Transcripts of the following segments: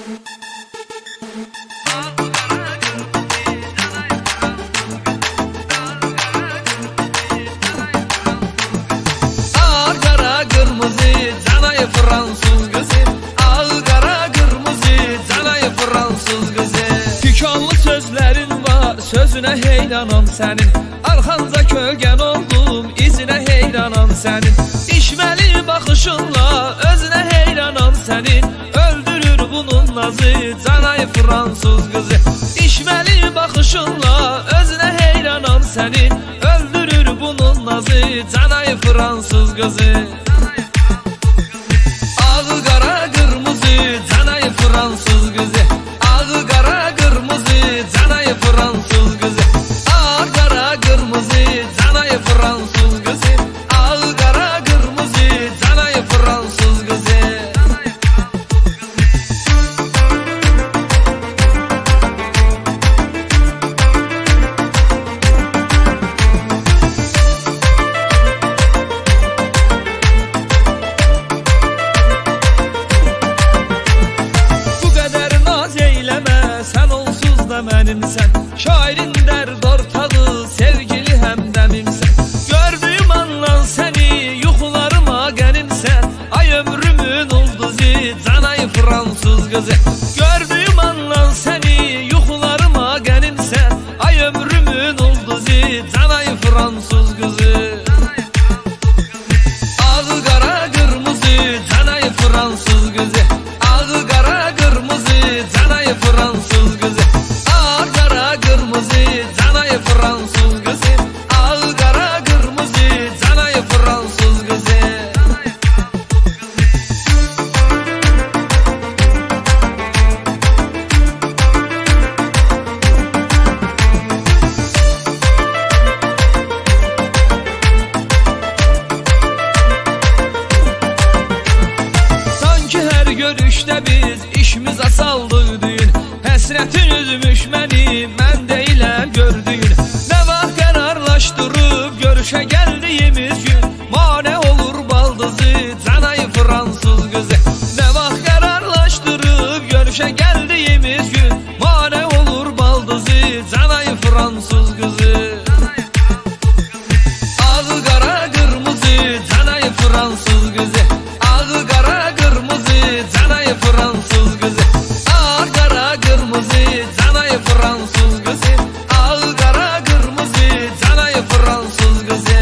Sözünə heyranam sənin, arxanca kölgən oldum, izinə heyranam sənin. İşməli baxışınla özünə heyranam sənin, öldürür bunun nazı, canay fransız qızı. İşməli baxışınla özünə heyranam sənin, öldürür bunun nazı, canay fransız qızı. Ağı qara qırmızı, canay fransız qızı. Ağı qara qırmızı, canay fransız qızı. Ağı qara qırmızı, canay fransız qızı. Ağı qara qırmızı, canay fransız qızı. Bu qədər naz eyləmə, sən onsuz da mənimsən. Şairin dərd ortağı, sevgili həmdəmimsən. Gördüyüm andan səni, yuxularıma qənimsən. Ay ömrümün ulduzu, canay fransız qızı. Gördüyüm andan səni, yuxularıma qənimsən. Ay ömrümün ulduzu, canay fransız qızı. Ağı qara qırmızı, canay fransız qızı. Ağı qara qırmızı, canay fransız qızı. Ağı qara qırmızı, canay fransız qızı. Ağı qara qırmızı, canay fransız qızı. Sanki hər görüşdə biz işimizə saldıq düyün. Həsrətin üzmüş məni, mən deyiləm gördüyün. Nə vaxt qərarlaşdırıb görüşə gəldiyimiz gün, mane olur baldızı, canay fransız qızı. Nə vaxt qərarlaşdırıb görüşə gəldiyimiz gün, mane olur baldızı, canay fransız qızı. Ağı qara qırmızı, canay fransız qızı. Ağı qara qırmızı, canay fransız qızı. Ağı qara qırmızı, canay fransız qızı. Ağı qara qırmızı, canay fransız qızı.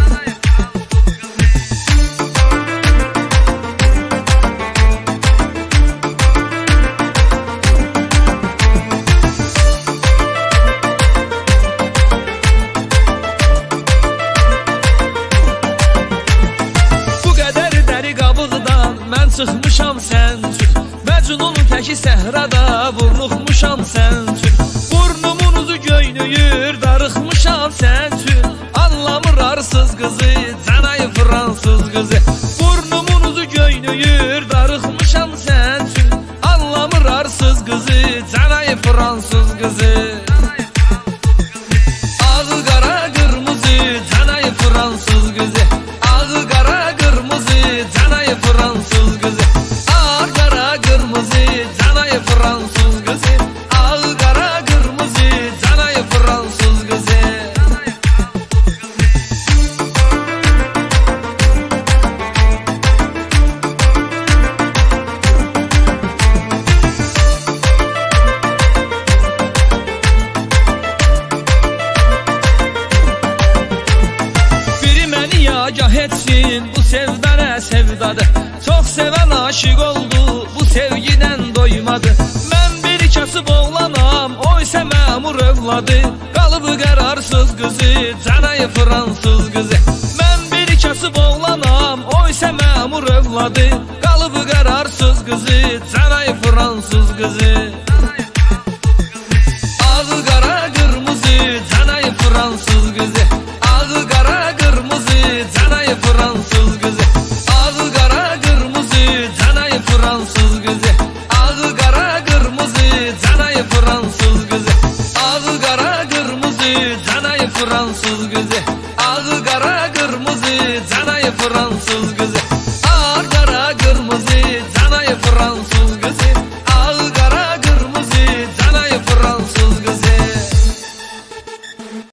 Bu qədər dəri qabıqdan mən çıxmışam sən üçün. Məcnun təki səhrada vurnuxmuşam sən üçün. Burnumun uzu göynüyür, darıxmışam sən üçün. Anlamır arsız qızı, canay fransız qızı. Burnumun uzu göynüyür, darıxmışam sən üçün. Anlamır arsız qızı, canay fransız qızı. Ağı qara qırmızı, canay fransız qızı. Ağı qara qırmızı, canay fransız qızı. Ağı qara qırmızı, canay fransız qızı. Ağı qara qırmızı, canay fransız qızı. Biri məni yagah etsin, bu sevda nə sevdadır. Çox sevən aşiq oldu, bu sevgidən doymadı. Mən bir kasıb oğlanam, o isə məmur övladı. Qalıb qərarsız qızı, canay fransız qızı. Mən bir kasıb oğlanam, o isə məmur övladı. Qalıb qərarsız qızı, canay fransız qızı. Ağı qara qırmızı, canay fransız qızı. Ağı qara qırmızı, canay fransız qızı. Ağı qara qırmızı, canay fransız qızı. Ağı qara qırmızı, canay fransız qızı. Ağı qara qırmızı, canay fransız qızı. Ağı qara qırmızı, canay fransız